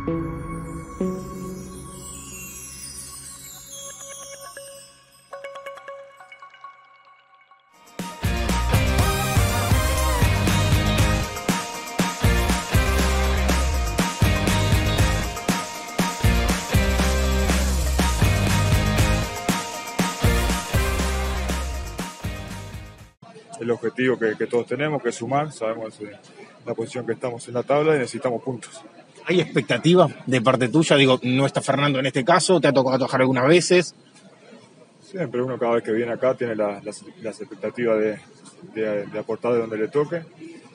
El objetivo que todos tenemos, que es sumar. Sabemos la posición que estamos en la tabla y necesitamos puntos. ¿Hay expectativas de parte tuya? Digo, no está Fernando en este caso, ¿te ha tocado trabajar algunas veces? Siempre uno cada vez que viene acá tiene las expectativas de aportar de donde le toque,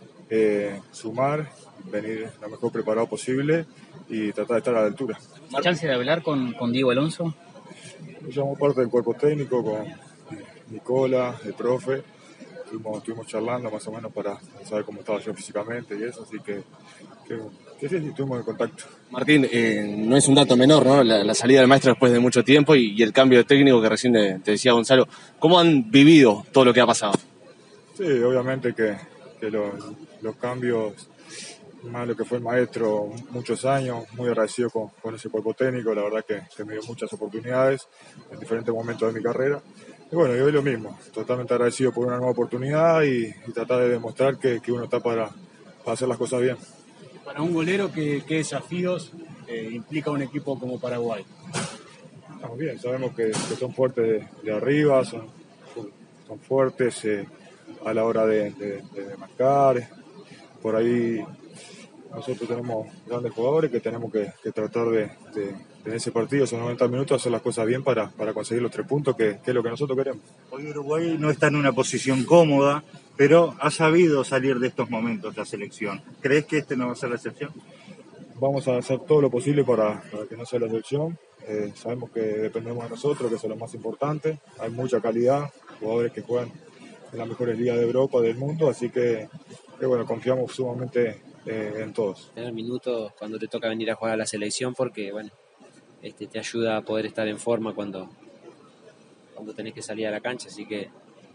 sumar, venir lo mejor preparado posible y tratar de estar a la altura. ¿Hay chance de hablar con Diego Alonso? Yo llamo parte del cuerpo técnico con Nicola, el profe. Estuvimos charlando más o menos para saber cómo estaba yo físicamente y eso, así que sí, estuvimos en contacto. Martín, no es un dato menor, ¿no? La salida del maestro después de mucho tiempo y el cambio de técnico que recién te decía Gonzalo. ¿Cómo han vivido todo lo que ha pasado? Sí, obviamente que los cambios, más lo que fue el maestro muchos años, muy agradecido con ese cuerpo técnico, la verdad que me dio muchas oportunidades en diferentes momentos de mi carrera. Y bueno, yo hoy lo mismo, totalmente agradecido por una nueva oportunidad y tratar de demostrar que uno está para hacer las cosas bien. Para un golero, ¿qué desafíos implica un equipo como Paraguay? Estamos bien, sabemos que son fuertes de arriba, son fuertes a la hora de marcar. Por ahí nosotros tenemos grandes jugadores que tenemos que tratar de en ese partido, esos 90 minutos, hacer las cosas bien para conseguir los 3 puntos, que es lo que nosotros queremos. Hoy Uruguay no está en una posición cómoda, pero ha sabido salir de estos momentos la selección. ¿Crees que este no va a ser la excepción? Vamos a hacer todo lo posible para que no sea la excepción. Sabemos que dependemos de nosotros, que eso es lo más importante. Hay mucha calidad, jugadores que juegan en las mejores ligas de Europa, del mundo, así que bueno, confiamos sumamente en todos. Tener minutos cuando te toca venir a jugar a la selección, porque bueno, te ayuda a poder estar en forma cuando tenés que salir a la cancha, así que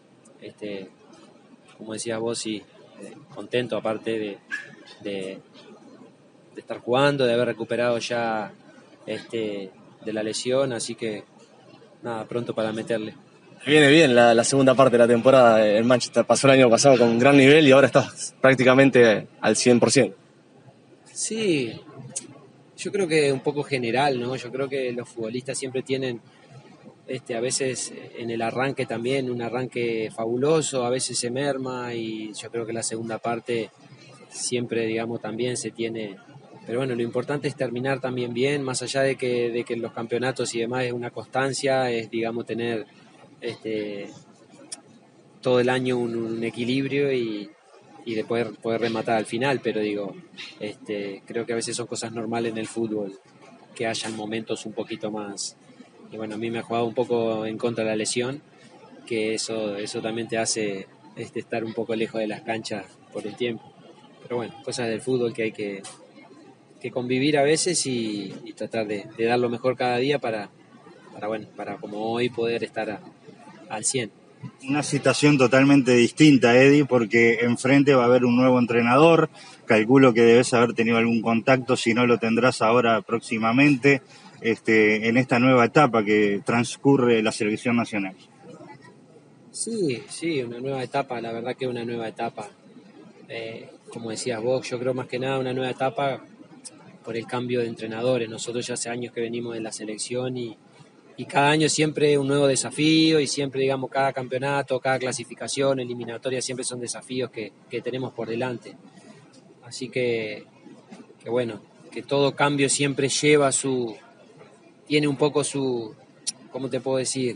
como decías vos, sí, contento aparte de estar jugando, de haber recuperado ya de la lesión, así que nada, pronto para meterle. Viene bien la segunda parte de la temporada en Manchester. Pasó el año pasado con un gran nivel y ahora estás prácticamente al 100%. Sí, yo creo que un poco general, ¿no? Yo creo que los futbolistas siempre tienen a veces en el arranque también un arranque fabuloso, a veces se merma y yo creo que la segunda parte siempre, digamos, también se tiene. Pero bueno, lo importante es terminar también bien, más allá de que los campeonatos y demás es una constancia, es, digamos, tener todo el año un equilibrio y de poder rematar al final, pero digo, creo que a veces son cosas normales en el fútbol, que hayan momentos un poquito más, y bueno, a mí me ha jugado un poco en contra de la lesión, que eso también te hace estar un poco lejos de las canchas por el tiempo, pero bueno, cosas del fútbol que hay que convivir a veces y tratar de dar lo mejor cada día para como hoy poder estar al 100. Una situación totalmente distinta, Eddie, porque enfrente va a haber un nuevo entrenador. Calculo que debes haber tenido algún contacto, si no lo tendrás ahora próximamente, en esta nueva etapa que transcurre la selección nacional. Sí, una nueva etapa, la verdad que una nueva etapa. Como decías vos, yo creo más que nada una nueva etapa por el cambio de entrenadores. Nosotros ya hace años que venimos de la selección y cada año siempre un nuevo desafío y siempre, digamos, cada campeonato, cada clasificación, eliminatoria, siempre son desafíos que tenemos por delante. Así que bueno, que todo cambio siempre tiene un poco su, ¿cómo te puedo decir?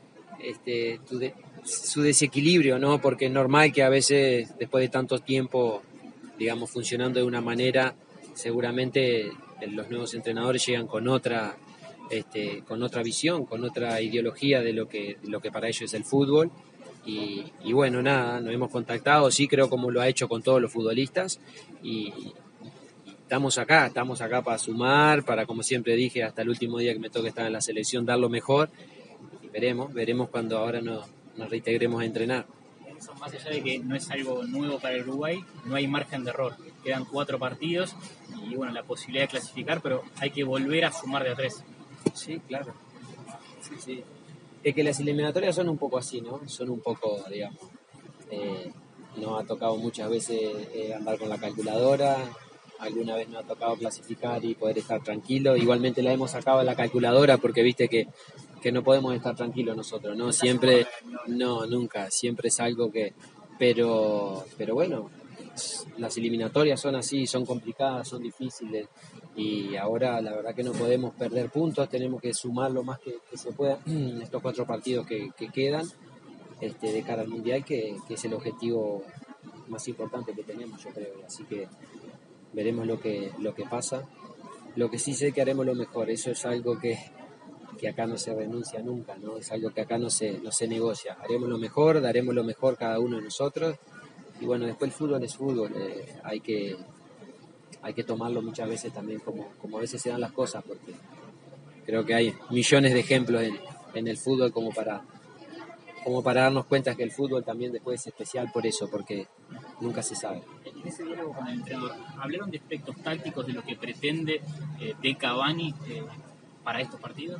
Su desequilibrio, ¿no? Porque es normal que a veces, después de tanto tiempo, digamos, funcionando de una manera, seguramente los nuevos entrenadores llegan con otra visión, con otra ideología de lo que para ellos es el fútbol y bueno, nada, nos hemos contactado, sí, creo como lo ha hecho con todos los futbolistas y estamos acá para sumar, para, como siempre dije, hasta el último día que me toque estar en la selección, dar lo mejor y veremos cuando ahora nos reintegremos a entrenar. Más allá de que no es algo nuevo para el Uruguay, no hay margen de error. quedan 4 partidos y bueno, la posibilidad de clasificar, pero hay que volver a sumar de a 3. Sí, claro. Sí, sí. Es que las eliminatorias son un poco así, ¿no? Son un poco, digamos, nos ha tocado muchas veces andar con la calculadora, alguna vez nos ha tocado clasificar y poder estar tranquilo. Igualmente la hemos sacado a la calculadora porque viste que no podemos estar tranquilos nosotros, ¿no? Siempre, no, nunca, siempre es algo que... Pero bueno, las eliminatorias son así, son complicadas, son difíciles y ahora la verdad que no podemos perder puntos, tenemos que sumar lo más que se pueda en estos 4 partidos que quedan de cara al Mundial, que es el objetivo más importante que tenemos, yo creo. Así que veremos lo que pasa. Lo que sí sé que haremos lo mejor, eso es algo que acá no se renuncia nunca, ¿no? Es algo que acá no se negocia. Haremos lo mejor, daremos lo mejor cada uno de nosotros. Y bueno, después el fútbol es fútbol, hay que tomarlo muchas veces también como a veces se dan las cosas, porque creo que hay millones de ejemplos en el fútbol como para darnos cuenta que el fútbol también después es especial por eso, porque nunca se sabe. En ese diálogo con el entrenador, ¿hablaron de aspectos tácticos de lo que pretende de Cavani para estos partidos?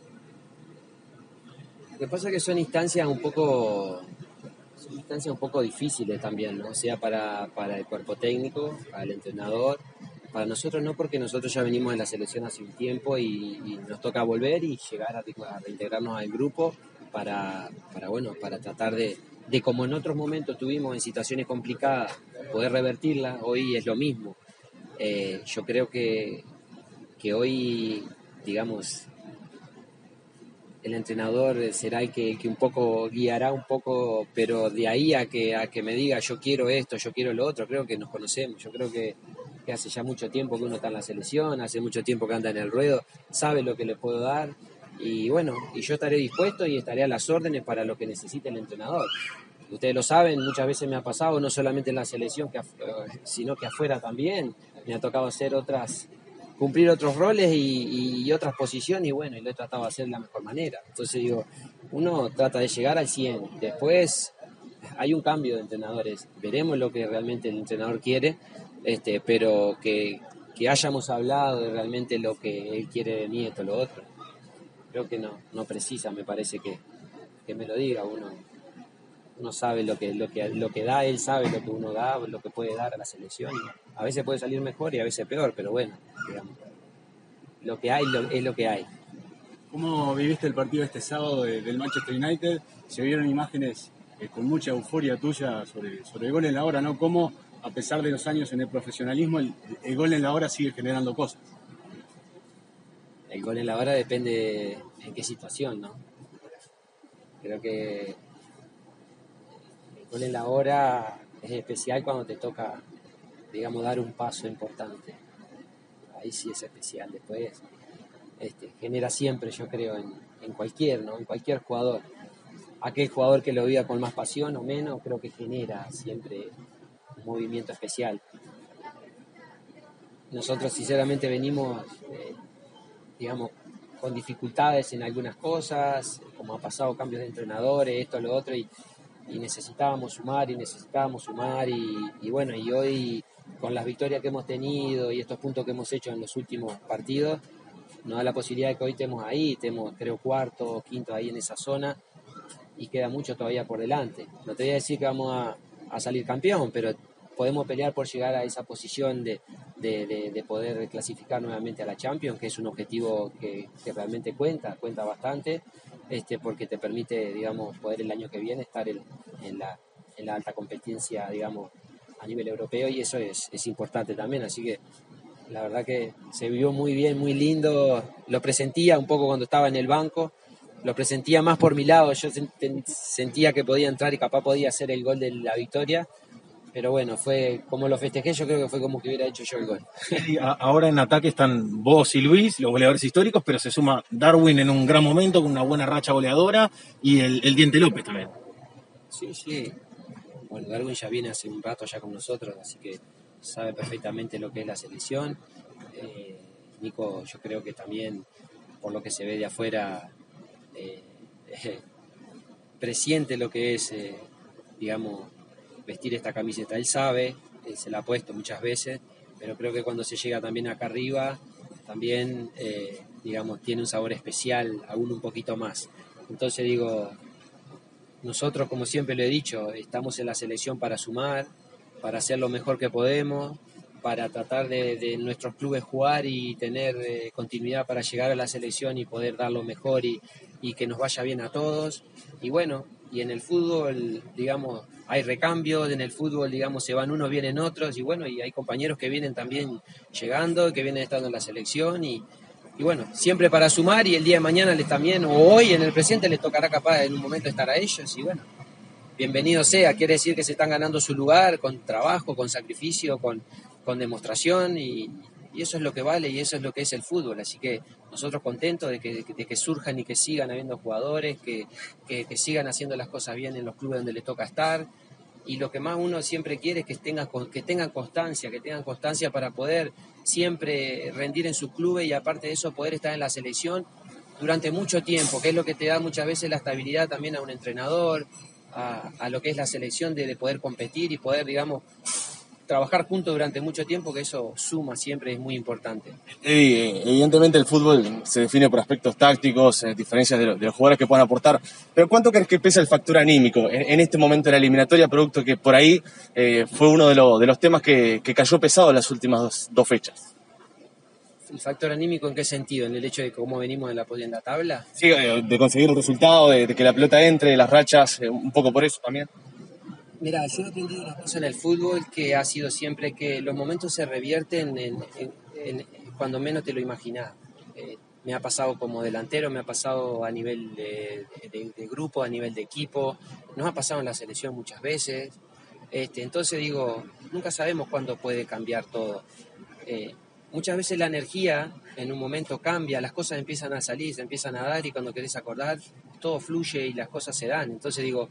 Lo que pasa es que son instancias un poco difíciles también, ¿no? O sea, para el cuerpo técnico, para el entrenador, para nosotros no, porque nosotros ya venimos de la selección hace un tiempo y nos toca volver y llegar a reintegrarnos al grupo para tratar de como en otros momentos tuvimos en situaciones complicadas, poder revertirlas. Hoy es lo mismo. Yo creo que hoy, digamos, el entrenador será el que un poco guiará un poco, pero de ahí a que me diga yo quiero esto, yo quiero lo otro, creo que nos conocemos. Yo creo que hace ya mucho tiempo que uno está en la selección, hace mucho tiempo que anda en el ruedo, sabe lo que le puedo dar y bueno, y yo estaré dispuesto y estaré a las órdenes para lo que necesite el entrenador. Ustedes lo saben, muchas veces me ha pasado, no solamente en la selección, sino que afuera también, me ha tocado cumplir otros roles y otras posiciones y bueno, y lo he tratado de hacer de la mejor manera. Entonces digo, uno trata de llegar al 100, después hay un cambio de entrenadores, veremos lo que realmente el entrenador quiere, pero que hayamos hablado de realmente lo que él quiere de mí, esto, lo otro, creo que no precisa, me parece que me lo diga. Uno sabe lo que da, él sabe lo que uno da, lo que puede dar a la selección. A veces puede salir mejor y a veces peor, pero bueno, digamos, lo que hay es lo que hay. ¿Cómo viviste el partido este sábado del Manchester United? Se vieron imágenes con mucha euforia tuya sobre el gol en la hora, ¿no? Cómo, a pesar de los años en el profesionalismo, el gol en la hora sigue generando cosas. El gol en la hora depende en qué situación, ¿no? Creo que el gol en la hora es especial cuando te toca, digamos, dar un paso importante. Ahí sí es especial. Después genera siempre, yo creo, en cualquier, ¿no? En cualquier jugador. Aquel jugador que lo viva con más pasión o menos, creo que genera siempre un movimiento especial. Nosotros sinceramente venimos, digamos, con dificultades en algunas cosas, como ha pasado cambios de entrenadores, esto, lo otro, y necesitábamos sumar y bueno, y hoy con las victorias que hemos tenido y estos puntos que hemos hecho en los últimos partidos, nos da la posibilidad de que hoy estemos ahí, estemos creo cuarto o quinto ahí en esa zona y queda mucho todavía por delante. No te voy a decir que vamos a salir campeón, pero podemos pelear por llegar a esa posición de poder clasificar nuevamente a la Champions, que es un objetivo que realmente cuenta bastante, porque te permite, digamos, poder el año que viene estar en la alta competencia, digamos, a nivel europeo, y eso es importante también. Así que la verdad que se vivió muy bien, muy lindo. Lo presentía un poco cuando estaba en el banco, lo presentía más por mi lado. Yo sentía que podía entrar y capaz podía hacer el gol de la victoria. Pero bueno, fue como lo festejé, yo creo que fue como que hubiera hecho yo el gol. Ahora en ataque están vos y Luis, los goleadores históricos, pero se suma Darwin en un gran momento, con una buena racha goleadora, y el Diente López también. Sí. Bueno, Darwin ya viene hace un rato ya con nosotros, así que sabe perfectamente lo que es la selección. Nico, yo creo que también, por lo que se ve de afuera, presiente lo que es, digamos, vestir esta camiseta. Él sabe, se la ha puesto muchas veces, pero creo que cuando se llega también acá arriba, también, digamos, tiene un sabor especial, aún un poquito más. Entonces digo, nosotros, como siempre lo he dicho, estamos en la selección para sumar, para hacer lo mejor que podemos, para tratar de nuestros clubes jugar y tener continuidad para llegar a la selección y poder dar lo mejor y que nos vaya bien a todos. Y bueno, y en el fútbol, digamos, hay recambios, en el fútbol, digamos, se van unos, vienen otros, y bueno, y hay compañeros que vienen también llegando, que vienen estando en la selección, y bueno, siempre para sumar, y el día de mañana les también, o hoy en el presente les tocará capaz en un momento estar a ellos, y bueno, bienvenido sea, quiere decir que se están ganando su lugar con trabajo, con sacrificio, con demostración, y eso es lo que vale y eso es lo que es el fútbol. Así que nosotros contentos de que surjan y que sigan habiendo jugadores, que sigan haciendo las cosas bien en los clubes donde les toca estar. Y lo que más uno siempre quiere es que tengan constancia para poder siempre rendir en su club y aparte de eso poder estar en la selección durante mucho tiempo, que es lo que te da muchas veces la estabilidad también a un entrenador, a lo que es la selección de poder competir y poder, digamos, trabajar juntos durante mucho tiempo, que eso suma siempre, es muy importante. Evidentemente el fútbol se define por aspectos tácticos, diferencias de los jugadores que puedan aportar, pero ¿cuánto crees que pesa el factor anímico en este momento de la eliminatoria, producto que por ahí fue uno de los temas que cayó pesado en las últimas dos fechas? ¿El factor anímico en qué sentido? ¿En el hecho de cómo venimos en la tabla? Sí, de conseguir un resultado, de que la pelota entre, las rachas, un poco por eso también. Mira, yo he aprendido una cosa en el fútbol que ha sido siempre que los momentos se revierten cuando menos te lo imaginás. Me ha pasado como delantero, me ha pasado a nivel de grupo, a nivel de equipo, nos ha pasado en la selección muchas veces. Entonces digo, nunca sabemos cuándo puede cambiar todo. Muchas veces la energía en un momento cambia, las cosas empiezan a salir, se empiezan a dar y cuando querés acordar, todo fluye y las cosas se dan. Entonces digo,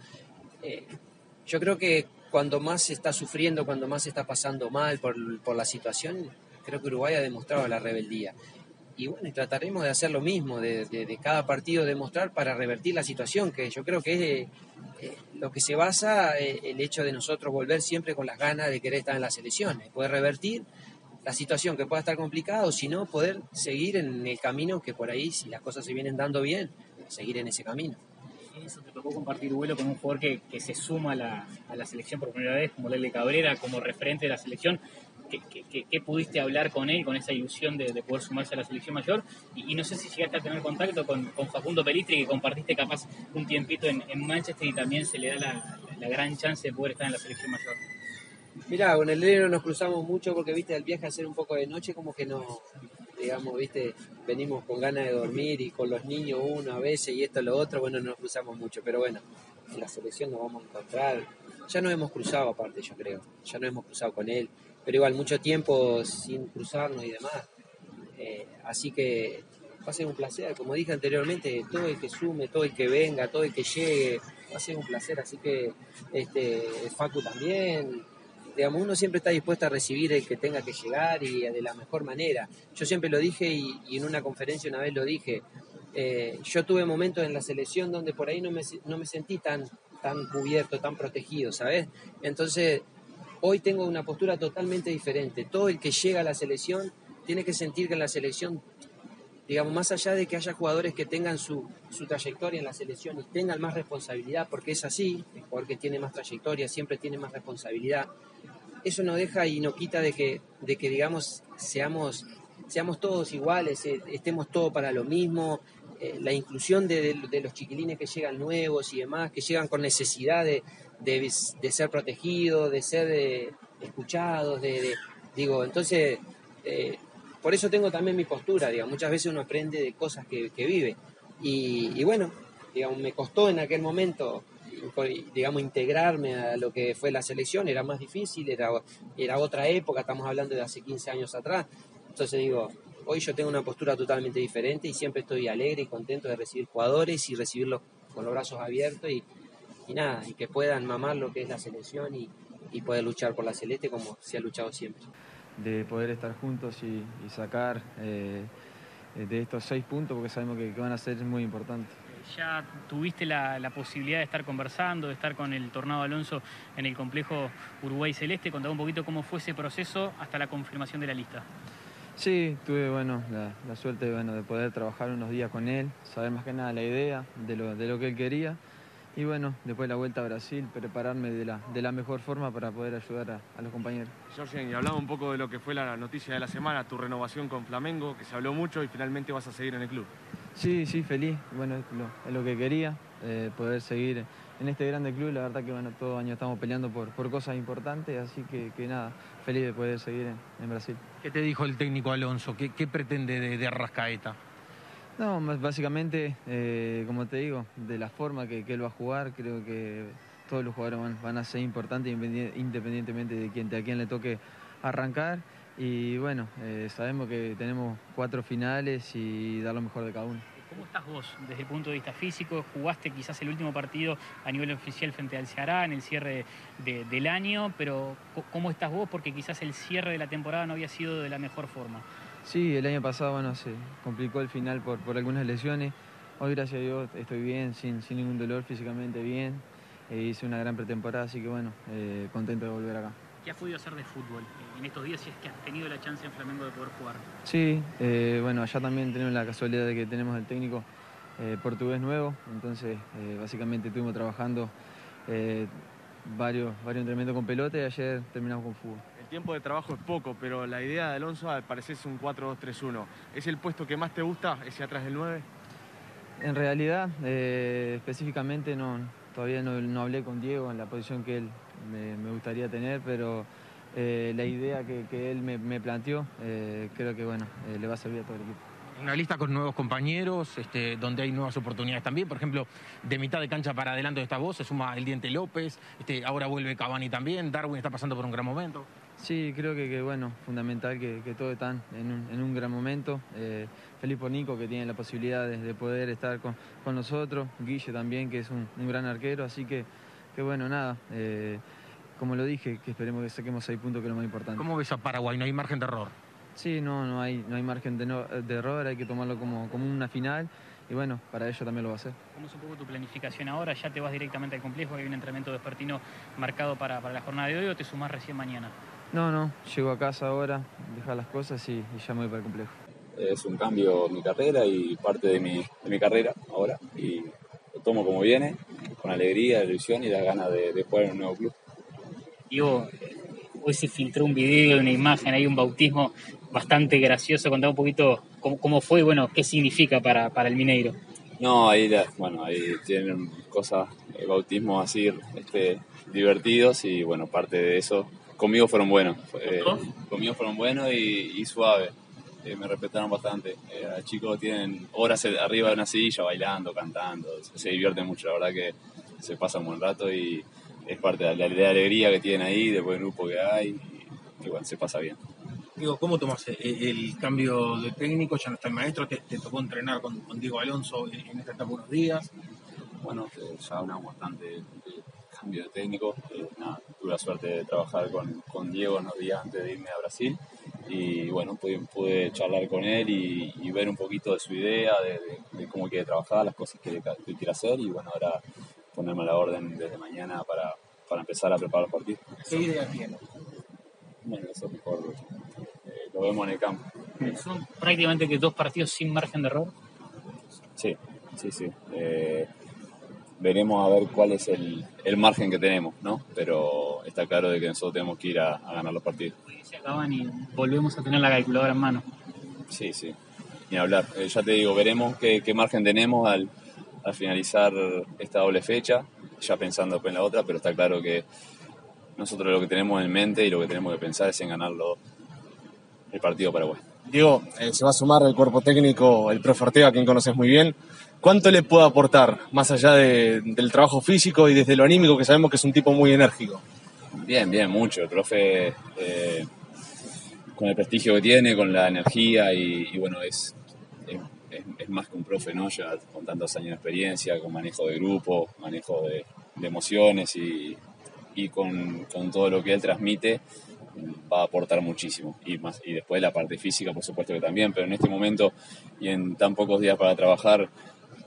yo creo que cuando más se está sufriendo, cuando más se está pasando mal por la situación, creo que Uruguay ha demostrado la rebeldía. Y bueno, y trataremos de hacer lo mismo, de cada partido demostrar para revertir la situación, que yo creo que es lo que se basa el hecho de nosotros volver siempre con las ganas de querer estar en las selecciones, poder revertir la situación que pueda estar complicada o si no, poder seguir en el camino que por ahí, si las cosas se vienen dando bien, seguir en ese camino. Eso, te tocó compartir vuelo con un jugador que se suma a la selección por primera vez, como Lele Cabrera, como referente de la selección. ¿Qué pudiste hablar con él, con esa ilusión de poder sumarse a la selección mayor? Y no sé si llegaste a tener contacto con Facundo Pelistri, que compartiste capaz un tiempito en Manchester y también se le da la gran chance de poder estar en la selección mayor. Mirá, con el Lele no nos cruzamos mucho porque, viste, al viaje a hacer un poco de noche como que no, digamos, viste, venimos con ganas de dormir y con los niños uno a veces y esto lo otro, bueno, no nos cruzamos mucho, pero bueno, en la selección nos vamos a encontrar. Ya nos hemos cruzado aparte, yo creo, ya nos hemos cruzado con él, pero igual mucho tiempo sin cruzarnos y demás. Así que va a ser un placer, como dije anteriormente, todo el que sume, todo el que venga, todo el que llegue, va a ser un placer, así que Facu también. Digamos, uno siempre está dispuesto a recibir el que tenga que llegar y de la mejor manera. Yo siempre lo dije y en una conferencia una vez lo dije. Yo tuve momentos en la selección donde por ahí no me sentí tan cubierto, tan protegido, ¿sabes? Entonces, hoy tengo una postura totalmente diferente. Todo el que llega a la selección tiene que sentir que en la selección, digamos, más allá de que haya jugadores que tengan su trayectoria en la selección y tengan más responsabilidad, porque es así, el jugador que tiene más trayectoria siempre tiene más responsabilidad. Eso no deja y no quita de que digamos, seamos todos iguales, estemos todos para lo mismo, la inclusión de los chiquilines que llegan nuevos y demás, que llegan con necesidad de ser protegidos, de ser escuchados, digo, entonces, por eso tengo también mi postura, digamos, muchas veces uno aprende de cosas que vive, y bueno, digamos, me costó en aquel momento, digamos, integrarme a lo que fue la selección, era más difícil, era otra época, estamos hablando de hace 15 años atrás, entonces digo, hoy yo tengo una postura totalmente diferente y siempre estoy alegre y contento de recibir jugadores y recibirlos con los brazos abiertos y nada, y que puedan mamar lo que es la selección y poder luchar por la celeste como se ha luchado siempre. De poder estar juntos y sacar de estos 6 puntos, porque sabemos que van a ser muy importantes. Ya tuviste la posibilidad de estar conversando, de estar con el Tornado Alonso en el complejo Uruguay Celeste. Contá un poquito cómo fue ese proceso hasta la confirmación de la lista. Sí, tuve la suerte de poder trabajar unos días con él, saber más que nada la idea de lo que él quería. Y bueno, después de la vuelta a Brasil, prepararme de la mejor forma para poder ayudar a los compañeros. Jorgen, y hablaba un poco de lo que fue la noticia de la semana, tu renovación con Flamengo, que se habló mucho y finalmente vas a seguir en el club. Sí, feliz. Bueno, es lo que quería, poder seguir en este grande club. La verdad que todo año estamos peleando por cosas importantes, así que nada, feliz de poder seguir en Brasil. ¿Qué te dijo el técnico Alonso? ¿Qué pretende de Arrascaeta? No, básicamente, como te digo, de la forma que él va a jugar, creo que todos los jugadores van a ser importantes independientemente de a quién le toque arrancar. Y bueno, sabemos que tenemos 4 finales y dar lo mejor de cada uno. ¿Cómo estás vos desde el punto de vista físico? Jugaste quizás el último partido a nivel oficial frente al Ceará en el cierre del año, pero ¿cómo estás vos? Porque quizás el cierre de la temporada no había sido de la mejor forma. Sí, el año pasado se complicó el final por algunas lesiones. Hoy, gracias a Dios, estoy bien, sin ningún dolor, físicamente bien. Hice una gran pretemporada, así que contento de volver acá. ¿Qué has podido hacer de fútbol en estos días si es que has tenido la chance en Flamengo de poder jugar? Sí, allá también tenemos la casualidad de que tenemos el técnico portugués nuevo, entonces básicamente estuvimos trabajando varios entrenamientos con pelota y ayer terminamos con fútbol. El tiempo de trabajo es poco, pero la idea de Alonso al parecer es un 4-2-3-1. ¿Es el puesto que más te gusta, ese atrás del 9? En realidad, específicamente todavía no hablé con Diego en la posición que él me gustaría tener, pero la idea que él me planteó, creo que le va a servir a todo el equipo. Una lista con nuevos compañeros, donde hay nuevas oportunidades también. Por ejemplo, de mitad de cancha para adelante de esta voz se suma el Diente López, ahora vuelve Cavani también, Darwin está pasando por un gran momento. Sí, creo que fundamental que todos están en un gran momento. Feliz por Nico, que tiene la posibilidad de poder estar con nosotros, Guille también, que es un gran arquero, así que nada, como lo dije, que esperemos que saquemos 6 puntos, que es lo más importante. ¿Cómo ves a Paraguay? ¿No hay margen de error? Sí, no hay margen de error, hay que tomarlo como una final y para ello también lo va a hacer. ¿Cómo es un poco tu planificación ahora? ¿Ya te vas directamente al complejo? ¿Hay un entrenamiento vespertino marcado para la jornada de hoy o te sumás recién mañana? No, llego a casa ahora, dejar las cosas y ya me voy para el complejo. Es un cambio en mi carrera y parte de mi carrera ahora y lo tomo como viene, con alegría, ilusión y las ganas de jugar en un nuevo club. Diego, hoy se filtró un video, una imagen, hay un bautismo bastante gracioso. Contá un poquito cómo fue y qué significa para el Mineiro. No, ahí tienen cosas, bautismos así divertidos y parte de eso. Conmigo fueron buenos, y suaves. Me respetaron bastante. Los chicos tienen horas arriba de una silla bailando, cantando, se divierten mucho, la verdad que se pasa un buen rato y es parte de la alegría que tienen ahí, del buen grupo que hay y se pasa bien. Diego, ¿cómo tomas el cambio de técnico? Ya no está el maestro, te tocó entrenar con Diego Alonso en esta etapa unos días. Ya hablamos bastante del cambio de técnico. Tuve la suerte de trabajar con Diego unos días antes de irme a Brasil y pude charlar con él y ver un poquito de su idea, de cómo quiere trabajar, las cosas que quiere hacer y ahora ponerme a la orden desde mañana para empezar a preparar el partido. ¿Qué idea tiene? Eso mejor lo vemos en el campo. ¿Son prácticamente que 2 partidos sin margen de error? Sí. Veremos a ver cuál es el margen que tenemos, ¿no? Pero está claro de que nosotros tenemos que ir a ganar los partidos. Se acaban y volvemos a tener la calculadora en mano. Sí, ni hablar. Ya te digo, veremos qué margen tenemos al finalizar esta doble fecha, ya pensando después en la otra, pero está claro que nosotros lo que tenemos en mente y lo que tenemos que pensar es en ganarlo el partido Paraguay. Diego, se va a sumar el cuerpo técnico el profe Ortega, a quien conoces muy bien. ¿Cuánto le puede aportar, más allá del trabajo físico y desde lo anímico, que sabemos que es un tipo muy enérgico? Bien, mucho. El profe, con el prestigio que tiene, con la energía es más que un profe, ¿no? Ya con tantos años de experiencia, con manejo de grupo, manejo de emociones y con todo lo que él transmite, va a aportar muchísimo y después la parte física por supuesto que también, pero en este momento y en tan pocos días para trabajar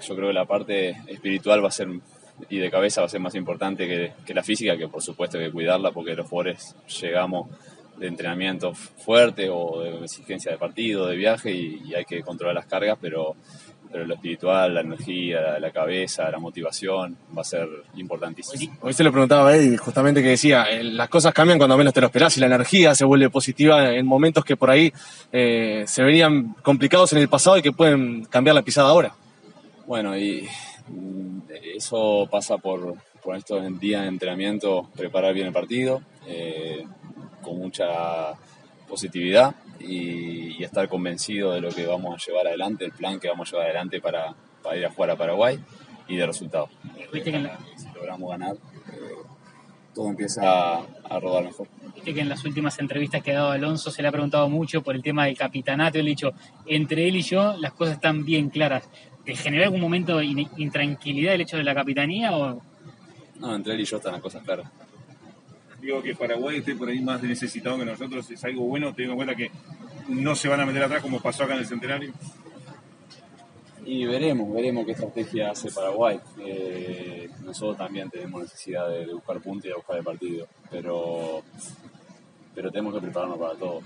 yo creo que la parte espiritual va a ser y de cabeza va a ser más importante que la física, que por supuesto hay que cuidarla porque los jugadores llegamos de entrenamiento fuerte o de exigencia de partido, de viaje y hay que controlar las cargas, pero lo espiritual, la energía, la cabeza, la motivación va a ser importantísimo. Hoy se lo preguntaba a Eddie, justamente que decía, las cosas cambian cuando menos te lo esperás y la energía se vuelve positiva en momentos que por ahí se venían complicados en el pasado y que pueden cambiar la pisada ahora. Bueno, y eso pasa por estos días de entrenamiento, preparar bien el partido, con mucha positividad y estar convencido de lo que vamos a llevar adelante, el plan que vamos a llevar adelante para ir a jugar a Paraguay y de resultados. Si logramos ganar, todo empieza a rodar mejor. Viste que en las últimas entrevistas que ha dado Alonso se le ha preguntado mucho por el tema del capitanato. Él ha dicho, entre él y yo las cosas están bien claras. ¿Te generó algún momento de intranquilidad el hecho de la capitanía? O... No, entre él y yo están las cosas claras. Digo que Paraguay esté por ahí más necesitado que nosotros, es algo bueno, teniendo en cuenta que no se van a meter atrás como pasó acá en el Centenario. Y veremos qué estrategia hace Paraguay. Nosotros también tenemos necesidad de buscar puntos y de buscar el partido, pero tenemos que prepararnos para todo,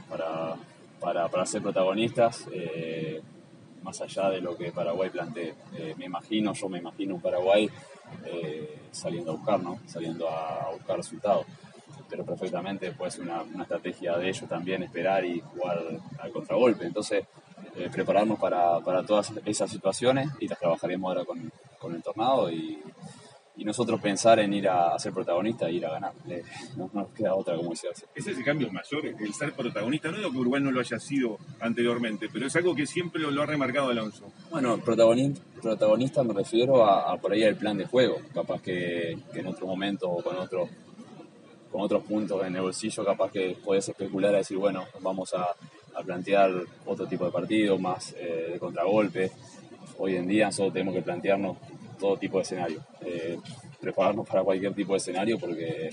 para ser protagonistas, más allá de lo que Paraguay plantee. Yo me imagino un Paraguay saliendo a buscar, ¿no? Saliendo a buscar resultados. Pero perfectamente puede ser una estrategia de ellos también esperar y jugar al contragolpe. Entonces, prepararnos para todas esas situaciones y las trabajaremos ahora con el Tornado y nosotros pensar en ir a ser protagonistas e ir a ganar. No nos queda otra, como decía. Ese es el cambio mayor, el ser protagonista. No digo que Uruguay no lo haya sido anteriormente, pero es algo que siempre lo ha remarcado Alonso. Bueno, protagonista me refiero a por ahí al plan de juego. Capaz que en otro momento o con otros puntos en el bolsillo, capaz que podés especular a decir, bueno, vamos a plantear otro tipo de partido, más de contragolpe. Hoy en día nosotros tenemos que plantearnos todo tipo de escenario, prepararnos para cualquier tipo de escenario porque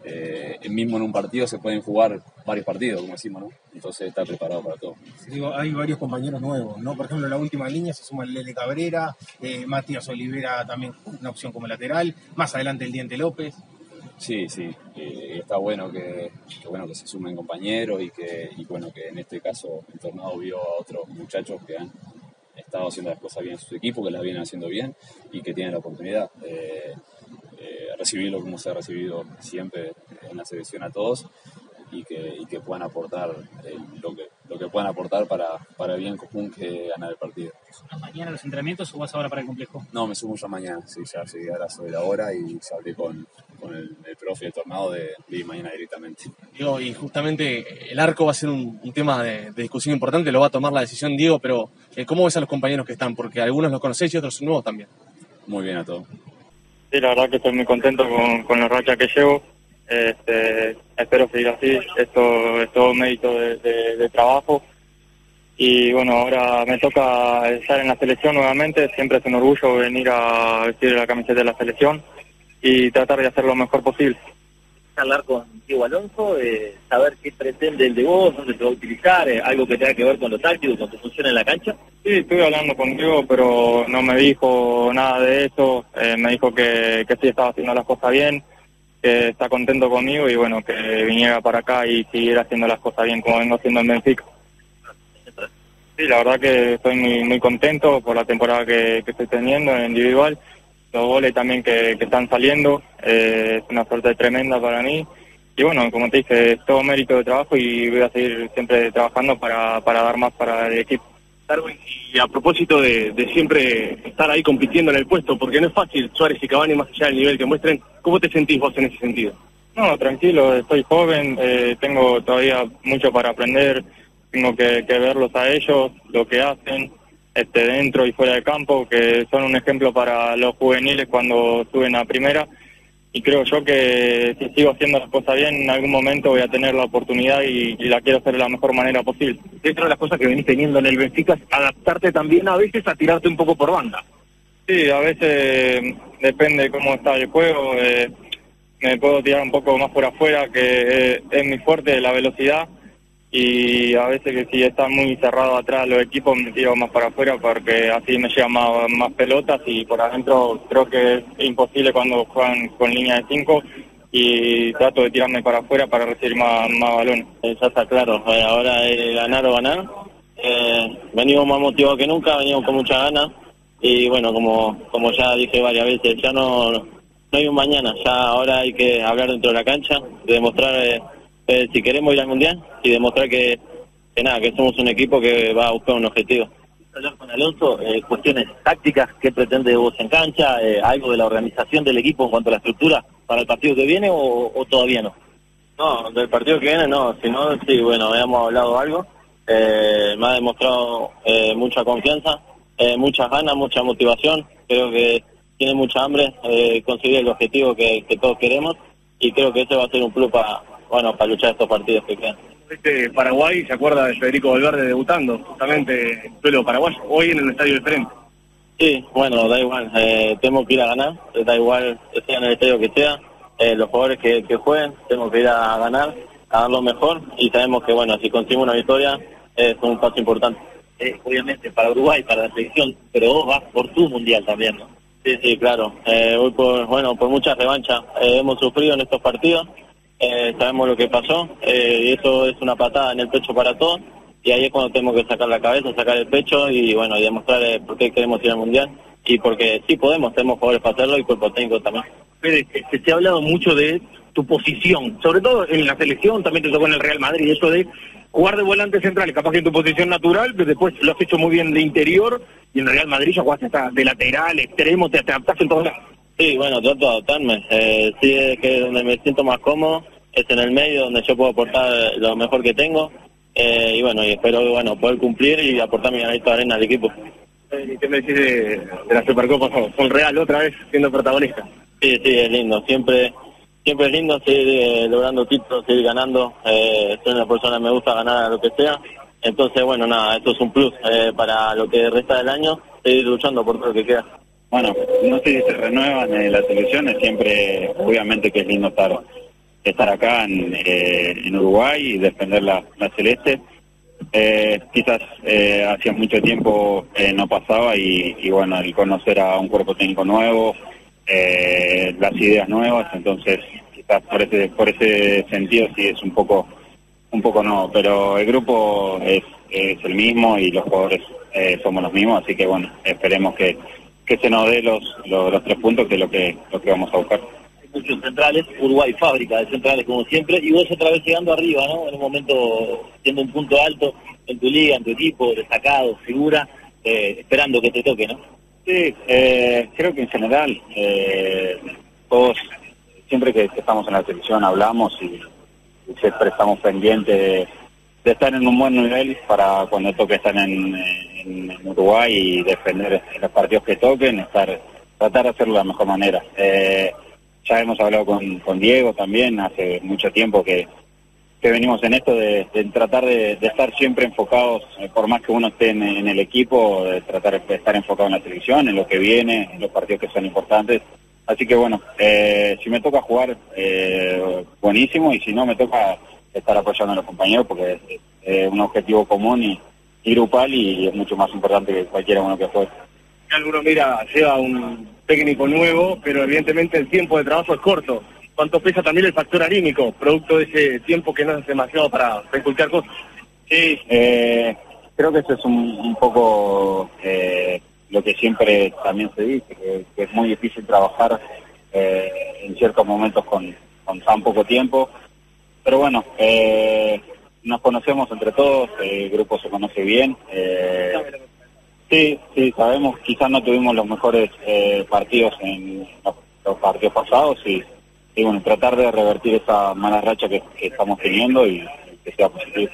mismo en un partido se pueden jugar varios partidos, como decimos, ¿no? Entonces estar preparado para todo. Digo, hay varios compañeros nuevos, ¿no? Por ejemplo, en la última línea se suma Lele Cabrera, Matías Olivera también una opción como lateral, más adelante el Diente López. Sí, está bueno que se sumen compañeros y que en este caso el Tornado vio a otros muchachos que han estado haciendo las cosas bien en sus equipos, que las vienen haciendo bien y que tienen la oportunidad de recibirlo como se ha recibido siempre en la selección a todos y que puedan aportar lo que puedan aportar para el bien común que ganar el partido. ¿Vas mañana a los entrenamientos o vas ahora para el complejo? No, me sumo ya mañana, sí, ya llegué ahora sobre la hora y ya hablé con el profe del Tornado de ir mañana directamente. Diego, y justamente el arco va a ser un tema de discusión importante, lo va a tomar la decisión Diego, pero ¿cómo ves a los compañeros que están? Porque algunos los conocéis y otros son nuevos también. Muy bien a todos. Sí, la verdad que estoy muy contento con la racha que llevo. Espero seguir así, esto es todo mérito de trabajo y bueno, ahora me toca estar en la selección nuevamente, siempre es un orgullo venir a vestir la camiseta de la selección y tratar de hacer lo mejor posible. Hablar con Diego Alonso, saber qué pretende el de vos, dónde te va a utilizar, algo que tenga que ver con lo táctico, con tu función en la cancha. Sí, estuve hablando con Diego, pero no me dijo nada de eso, me dijo que sí estaba haciendo las cosas bien, que está contento conmigo y bueno, que viniera para acá y siguiera haciendo las cosas bien como vengo haciendo en Benfica. Sí, la verdad que estoy muy contento por la temporada que estoy teniendo en individual, los goles también que están saliendo, es una suerte tremenda para mí y bueno, como te dije, es todo mérito de trabajo y voy a seguir siempre trabajando para dar más para el equipo. Darwin, y a propósito de siempre estar ahí compitiendo en el puesto, porque no es fácil Suárez y Cavani más allá del nivel que muestren, ¿cómo te sentís vos en ese sentido? No, tranquilo, estoy joven, tengo todavía mucho para aprender, tengo que verlos a ellos, lo que hacen dentro y fuera del campo, que son un ejemplo para los juveniles cuando suben a primera. Y creo yo que si sigo haciendo las cosas bien, en algún momento voy a tener la oportunidad y la quiero hacer de la mejor manera posible. Dentro de las cosas que venís teniendo en el Benfica es adaptarte también a veces a tirarte un poco por banda. Sí, a veces depende de cómo está el juego. Me puedo tirar un poco más por afuera, que es mi fuerte, la velocidad. y a veces que si está muy cerrado atrás los equipos me tiro más para afuera porque así me llegan más pelotas, y por adentro creo que es imposible cuando juegan con línea de 5, y trato de tirarme para afuera para recibir más balones. Ya está claro, ahora es ganar o ganar. Venimos más motivados que nunca, venimos con muchas ganas, y bueno, como ya dije varias veces, ya no hay un mañana, ya ahora hay que hablar dentro de la cancha, de demostrar si queremos ir al Mundial, y demostrar que somos un equipo que va a buscar un objetivo. Hablar con Alonso, cuestiones tácticas, ¿qué pretende vos en cancha? ¿Algo de la organización del equipo en cuanto a la estructura para el partido que viene o todavía no? No, del partido que viene no, si no, sí, bueno, habíamos hablado algo, me ha demostrado mucha confianza, muchas ganas, mucha motivación, creo que tiene mucha hambre, conseguir el objetivo que todos queremos, y creo que ese va a ser un plus para luchar estos partidos que quedan. Paraguay, ¿se acuerda de Federico Valverde debutando justamente en suelo paraguayo, hoy en el estadio diferente? Sí, bueno, da igual, tenemos que ir a ganar, da igual que sea en el estadio que sea, los jugadores que jueguen, tenemos que ir a ganar, a dar lo mejor, y sabemos que bueno, si conseguimos una victoria es un paso importante. Obviamente para Uruguay, para la selección, pero vos vas por tu mundial también, ¿no? Sí, claro, voy por muchas revanchas, hemos sufrido en estos partidos, sabemos lo que pasó, y eso es una patada en el pecho para todos, y ahí es cuando tenemos que sacar la cabeza, sacar el pecho y bueno, y demostrar por qué queremos ir al Mundial, y porque sí podemos, tenemos jugadores para hacerlo y cuerpo técnico también. Fede, se ha hablado mucho de tu posición, sobre todo en la selección, también te tocó en el Real Madrid, eso de jugar de volante central, capaz que en tu posición natural, pero después lo has hecho muy bien de interior, y en el Real Madrid ya jugaste hasta de lateral, extremo, te adaptaste en todos lados. Sí, bueno, trato de adaptarme, sí, es que donde me siento más cómodo es en el medio, donde yo puedo aportar lo mejor que tengo, y bueno, y espero poder cumplir y aportar mi granito de arena al equipo. ¿Qué me decís de la Supercopa con Real otra vez siendo protagonista? Sí, es lindo, siempre es lindo seguir logrando títulos, seguir ganando, soy una persona que me gusta ganar a lo que sea, entonces bueno, esto es un plus para lo que resta del año, seguir luchando por todo lo que queda. Bueno, no sé si se renuevan las elecciones, siempre obviamente que es lindo estar acá en Uruguay y defender la celeste. Quizás hacía mucho tiempo no pasaba y bueno, el conocer a un cuerpo técnico nuevo, las ideas nuevas, entonces quizás por ese sentido sí es un poco no, pero el grupo es el mismo y los jugadores somos los mismos, así que bueno, esperemos que se nos dé los 3 puntos, que es lo que vamos a buscar. Muchos centrales, Uruguay fábrica de centrales como siempre, y vos otra vez llegando arriba, ¿no? En un momento siendo un punto alto en tu liga, en tu equipo, destacado, figura, esperando que te toque, ¿no? Sí, creo que en general todos, siempre que estamos en la selección hablamos y siempre estamos pendientes de estar en un buen nivel para cuando toque estar en Uruguay y defender los partidos que toquen, tratar de hacerlo de la mejor manera. Ya hemos hablado con Diego también hace mucho tiempo que venimos en esto de tratar de estar siempre enfocados, por más que uno esté en el equipo, de tratar de estar enfocado en la selección, en lo que viene, en los partidos que son importantes. Así que bueno, si me toca jugar, buenísimo, y si no me toca estar apoyando a los compañeros porque es un objetivo común y grupal y es mucho más importante que cualquiera uno que juegue. Alguno lleva un técnico nuevo, pero evidentemente el tiempo de trabajo es corto. ¿Cuánto pesa también el factor anímico, producto de ese tiempo que no es demasiado para inculcar cosas? Sí, creo que eso es un poco lo que siempre también se dice, que es muy difícil trabajar en ciertos momentos con tan poco tiempo. Pero bueno, nos conocemos entre todos, el grupo se conoce bien. Sí, sabemos, quizás no tuvimos los mejores partidos en los partidos pasados y bueno, tratar de revertir esa mala racha que estamos teniendo y que sea positivo.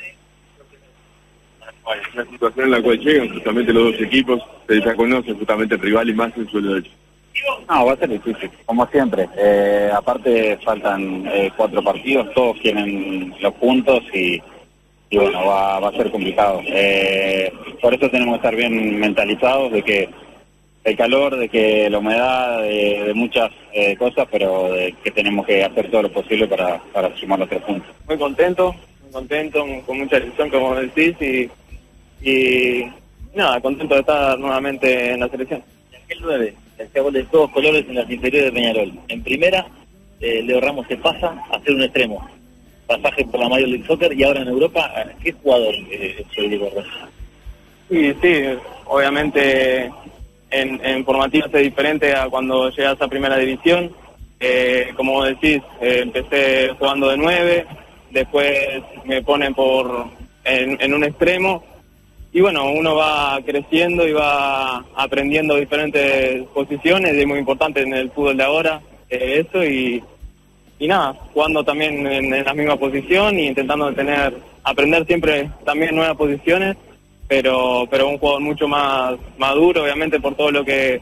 La situación en la cual llegan justamente los dos equipos, se ya conocen justamente el rival y más en suelo derecho. No, va a ser difícil, como siempre. Aparte faltan 4 partidos, todos quieren los puntos y bueno, va a ser complicado. Por eso tenemos que estar bien mentalizados de que el calor, de que la humedad, de muchas cosas, pero de que tenemos que hacer todo lo posible para sumar los 3 puntos. Muy contento, contento, con mucha ilusión, como decís, y nada, contento de estar nuevamente en la selección. El 9, hacía gol de todos colores en las inferiores de Peñarol. En primera, Leo Ramos se pasa a ser un extremo. Pasaje por la Major League Soccer y ahora en Europa, ¿qué jugador soy Diego Ramos? Sí, obviamente en formativas es diferente a cuando llegas a primera división. Como vos decís, empecé jugando de 9, después me ponen en un extremo, y bueno, uno va creciendo y va aprendiendo diferentes posiciones, y es muy importante en el fútbol de ahora eso, y nada, jugando también en la misma posición y intentando aprender siempre también nuevas posiciones, pero un jugador mucho más maduro, obviamente, por todo lo que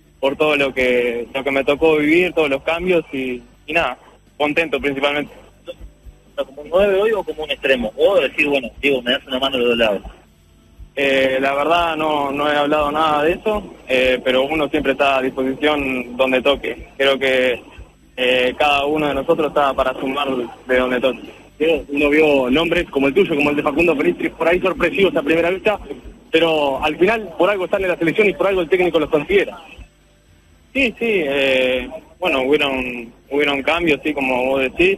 me tocó vivir, todos los cambios, y nada, contento principalmente. ¿Como un 9 hoy o como un extremo? O decir, bueno, Diego, me das una mano de los dos lados. La verdad no he hablado nada de eso, pero uno siempre está a disposición donde toque. Creo que cada uno de nosotros está para sumar de donde toque. Uno vio nombres como el tuyo, como el de Facundo Feliz, por ahí sorpresivos a primera vista, pero al final por algo están en la selección y por algo el técnico los considera. Sí, bueno, hubieron cambios, sí, como vos decís.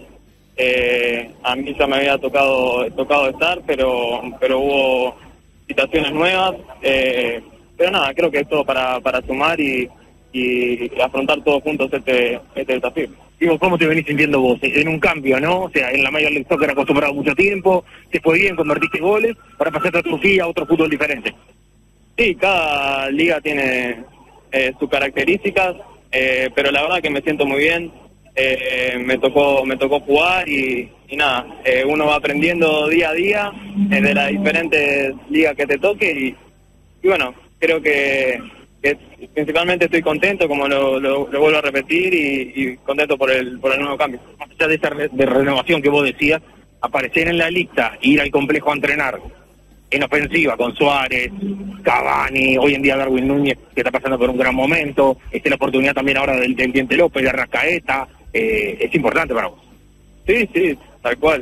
A mí ya me había tocado estar, pero hubo situaciones nuevas. Pero nada, creo que es todo para sumar y afrontar todos juntos este desafío. Digo, ¿cómo te venís sintiendo vos? En un cambio, ¿no? O sea, en la Major League Soccer acostumbrado mucho tiempo, te fue bien, convertiste goles, para pasarte a Turquía, a otro fútbol diferente. Sí, cada liga tiene sus características, pero la verdad que me siento muy bien. Me tocó jugar y nada, uno va aprendiendo día a día de las diferentes ligas que te toque y bueno, creo que principalmente estoy contento, como lo vuelvo a repetir, y contento por el nuevo cambio. Más allá de esa de renovación que vos decías, aparecer en la lista, ir al complejo a entrenar en ofensiva con Suárez, Cavani, hoy en día Darwin Núñez, que está pasando por un gran momento, la oportunidad también ahora del Diente López, de Arrascaeta, es importante para vos. Sí, tal cual.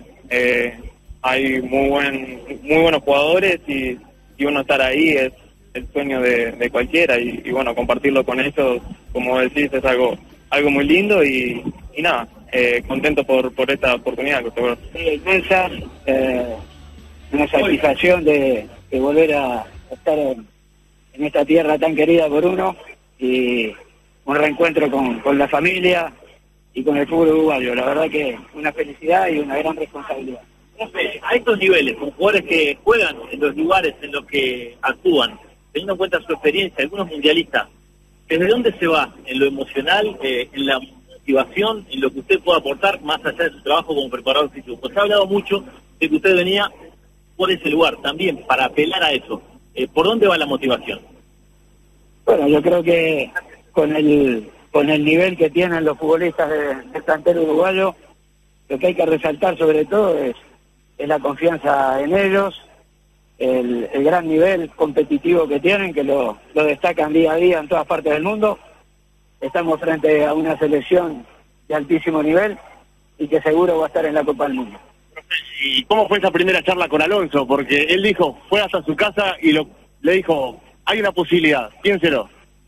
Hay muy buenos jugadores y uno estar ahí es el sueño de cualquiera y bueno, compartirlo con ellos, como decís, es algo muy lindo y nada, contento por esta oportunidad. Inmensa, una satisfacción de volver a estar en esta tierra tan querida por uno y un reencuentro con la familia y con el fútbol uruguayo. La verdad que una felicidad y una gran responsabilidad. A estos niveles, con jugadores que juegan en los lugares en los que actúan, teniendo en cuenta su experiencia, algunos mundialistas, ¿desde dónde se va? ¿En lo emocional, en la motivación, en lo que usted puede aportar más allá de su trabajo como preparador físico? Pues se ha hablado mucho de que usted venía por ese lugar también, para apelar a eso. ¿Por dónde va la motivación? Bueno, yo creo que con el nivel que tienen los futbolistas del plantel uruguayo, lo que hay que resaltar sobre todo es la confianza en ellos, el gran nivel competitivo que tienen, que lo destacan día a día en todas partes del mundo. Estamos frente a una selección de altísimo nivel y que seguro va a estar en la Copa del Mundo. ¿Y cómo fue esa primera charla con Alonso? Porque él dijo, fue hasta su casa y le dijo, hay una posibilidad, piénselo.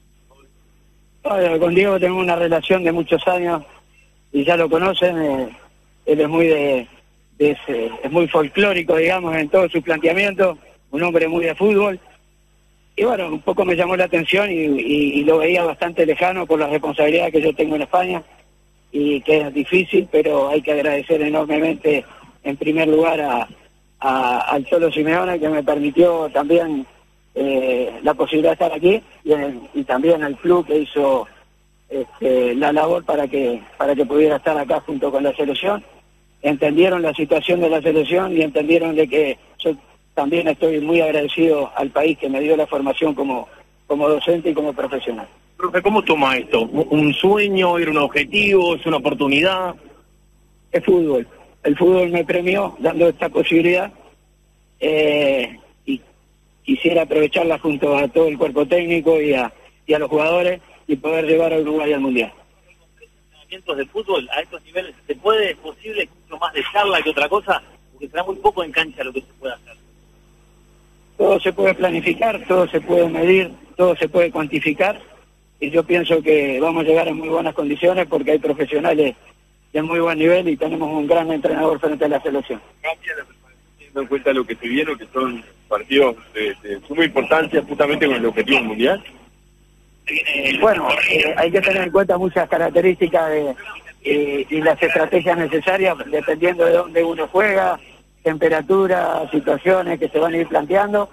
Con Diego tengo una relación de muchos años y ya lo conocen. Él es muy folclórico, digamos, en todos sus planteamientos, un hombre muy de fútbol. Y bueno, un poco me llamó la atención y lo veía bastante lejano por la responsabilidad que yo tengo en España y que es difícil, pero hay que agradecer enormemente en primer lugar al Cholo Simeone, que me permitió también la posibilidad de estar aquí y también al club que hizo la labor para que pudiera estar acá junto con la selección. Entendieron la situación de la selección y entendieron de que yo también estoy muy agradecido al país que me dio la formación como docente y como profesional. Profe, ¿cómo toma esto? ¿Un sueño, era un objetivo, es una oportunidad? Es fútbol. El fútbol me premió dando esta posibilidad y quisiera aprovecharla junto a todo el cuerpo técnico y a los jugadores y poder llevar a Uruguay al Mundial. De fútbol a estos niveles, ¿es posible mucho más de charla que otra cosa? porque será muy poco en cancha lo que se puede hacer. Todo se puede planificar, todo se puede medir, todo se puede cuantificar, y yo pienso que vamos a llegar en muy buenas condiciones porque hay profesionales de muy buen nivel y tenemos un gran entrenador frente a la selección. Teniendo en cuenta lo que se viene, que son partidos de suma importancia justamente con el objetivo mundial. Bueno, hay que tener en cuenta muchas características y las estrategias necesarias dependiendo de dónde uno juega, temperatura, situaciones que se van a ir planteando.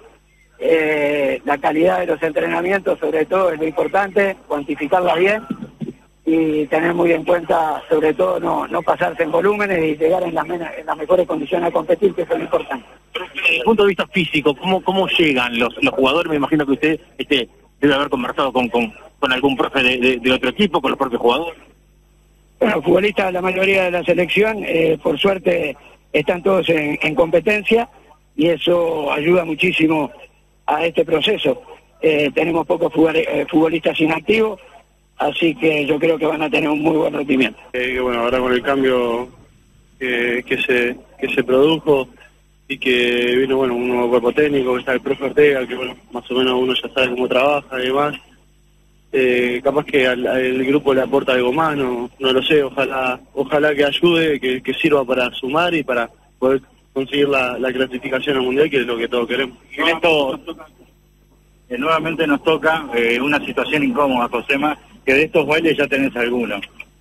La calidad de los entrenamientos sobre todo es lo importante, cuantificarla bien y tener muy en cuenta sobre todo no pasarse en volúmenes y llegar en las mejores condiciones a competir, que eso es lo importante. Desde el punto de vista físico, ¿cómo llegan los jugadores? Me imagino que usted debe haber conversado con algún profe de otro equipo, con los propios jugadores. Bueno, futbolistas, la mayoría de la selección, por suerte, están todos en competencia y eso ayuda muchísimo a este proceso. Tenemos pocos futbolistas inactivos, así que yo creo que van a tener un muy buen rendimiento. Bueno, ahora con el cambio que se produjo y que vino un nuevo cuerpo técnico, que está el profe Ortega, que más o menos uno ya sabe cómo trabaja y demás, capaz que al grupo le aporta algo más, no lo sé, ojalá que ayude, que sirva para sumar y para poder conseguir la clasificación al Mundial, que es lo que todos queremos. En esto, nuevamente nos toca una situación incómoda, Josema, que de estos bailes ya tenés alguno.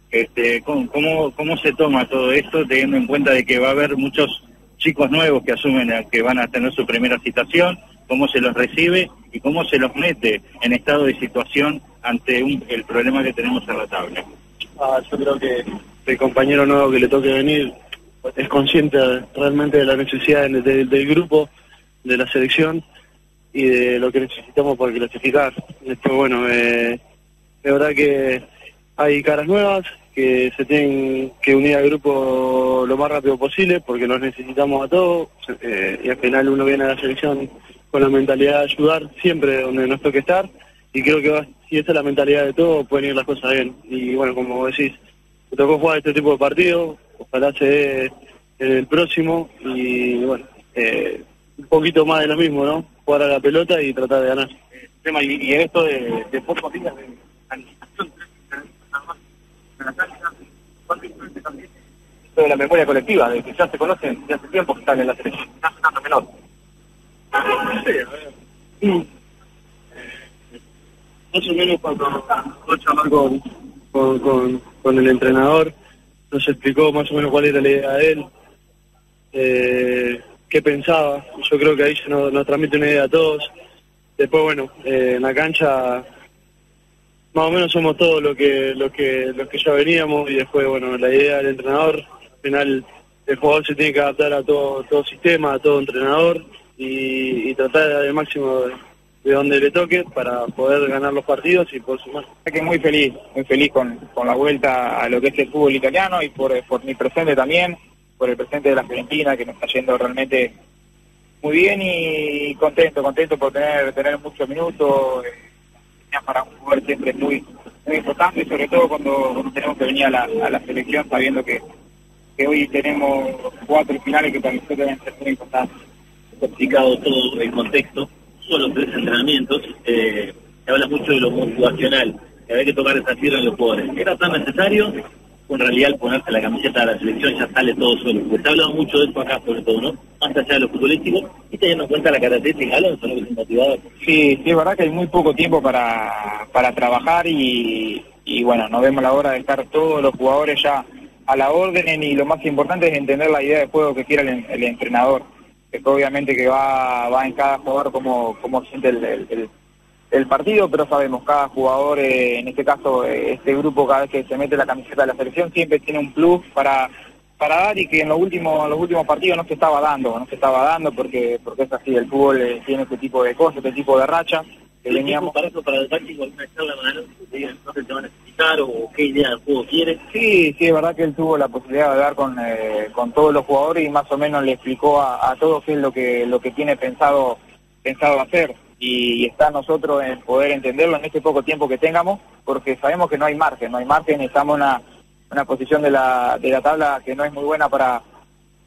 ¿Cómo se toma todo esto, teniendo en cuenta de que va a haber muchos chicos nuevos que asumen que van a tener su primera citación? ¿Cómo se los recibe y cómo se los mete en estado de situación ante el problema que tenemos en la tabla? Yo creo que el compañero nuevo que le toque venir es consciente realmente de la necesidad del grupo, de la selección y de lo que necesitamos para clasificar. Después, es verdad que hay caras nuevas que se tienen que unir al grupo lo más rápido posible porque los necesitamos a todos y al final uno viene a la selección con la mentalidad de ayudar siempre donde nos toque estar y creo que si esa es la mentalidad de todos pueden ir las cosas bien. Y como decís, me tocó jugar este tipo de partidos, ojalá se dé en el próximo y un poquito más de lo mismo, ¿no? Jugar a la pelota y tratar de ganar. Y esto de pocos días de animación, esto de la memoria colectiva, de que ya se conocen de hace tiempo que están en la selección, tanto menor. Más o menos cuando charlar con el entrenador, nos explicó más o menos cuál era la idea de él, qué pensaba. Yo creo que ahí se nos transmite una idea a todos. Después, en la cancha más o menos somos todos los que ya veníamos y después, la idea del entrenador, al final el jugador se tiene que adaptar a todo sistema, a todo entrenador y tratar al máximo de donde le toque para poder ganar los partidos y poder sumar. Que muy feliz con la vuelta a lo que es el fútbol italiano y por mi presente también, por el presente de la Argentina que nos está yendo realmente muy bien y contento por tener muchos minutos. Para un jugador siempre es muy importante, sobre todo cuando tenemos que venir a la selección sabiendo que hoy tenemos 4 finales que para nosotros deben ser muy importantes. Complicado todo el contexto, solo 3 entrenamientos, se habla mucho de lo motivacional, que había que tocar esa tierra en los jugadores. ¿Era tan necesario? En realidad al ponerse la camiseta de la selección ya sale todo solo, porque se ha hablado mucho de esto acá sobre todo, ¿no? Más allá de lo futbolístico, y teniendo en cuenta la característica de Alonso, ¿no? Que es un motivador. Sí, es verdad que hay muy poco tiempo para trabajar y nos vemos la hora de estar todos los jugadores ya a la orden y lo más importante es entender la idea de juego que quiera el entrenador, que obviamente que va en cada jugador como siente el partido, pero sabemos, cada jugador, en este caso, este grupo, cada vez que se mete la camiseta de la selección, siempre tiene un plus para dar y que en los últimos partidos no se estaba dando porque es así, el fútbol tiene este tipo de cosas, este tipo de racha. Veníamos para eso, para el táctico, alguna charla con Alonso, que digan no se te van a necesitar o qué idea del juego quiere. Sí, es verdad que él tuvo la posibilidad de hablar con todos los jugadores y más o menos le explicó a todos qué es lo que tiene pensado hacer. Y está a nosotros en poder entenderlo en este poco tiempo que tengamos, porque sabemos que no hay margen, estamos en una posición de la tabla que no es muy buena para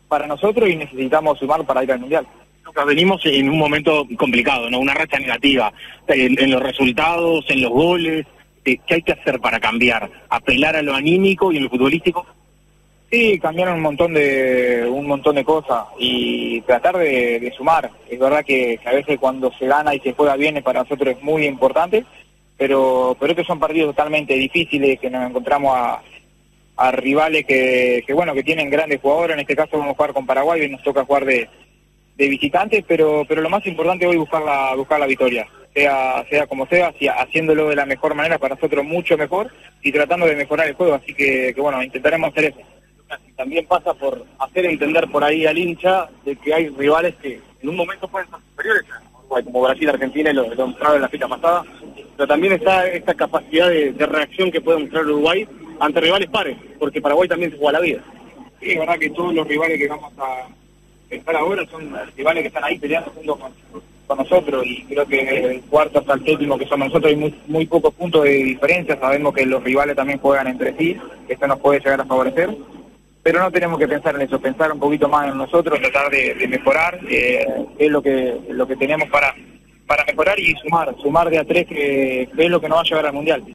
para nosotros y necesitamos sumar para ir al Mundial. Venimos en un momento complicado, ¿no? Una racha negativa en los resultados, en los goles. ¿Qué hay que hacer para cambiar? ¿Apelar a lo anímico y en lo futbolístico? Sí, cambiaron un montón de cosas y tratar de sumar. Es verdad que a veces cuando se gana y se juega bien para nosotros es muy importante, pero estos son partidos totalmente difíciles, que nos encontramos a rivales que tienen grandes jugadores. En este caso vamos a jugar con Paraguay y nos toca jugar de visitantes, pero lo más importante hoy es buscar la victoria, sea como sea, haciéndolo de la mejor manera, para nosotros mucho mejor, y tratando de mejorar el juego, así que intentaremos hacer eso. También pasa por hacer entender por ahí al hincha de que hay rivales que en un momento pueden ser superiores a Uruguay, como Brasil, Argentina, y lo mostraron en la fecha pasada, pero también está esta capacidad de reacción que puede mostrar Uruguay ante rivales pares, porque Paraguay también se juega la vida. Sí, es verdad que todos los rivales que vamos a estar ahora son rivales que están ahí peleando junto con nosotros, y creo que el cuarto hasta el séptimo, que somos nosotros, hay muy pocos puntos de diferencia. Sabemos que los rivales también juegan entre sí, que esto nos puede llegar a favorecer, pero no tenemos que pensar en eso, pensar un poquito más en nosotros, tratar de mejorar, es lo que tenemos para mejorar, y sumar de a tres, que es lo que nos va a llevar al Mundial.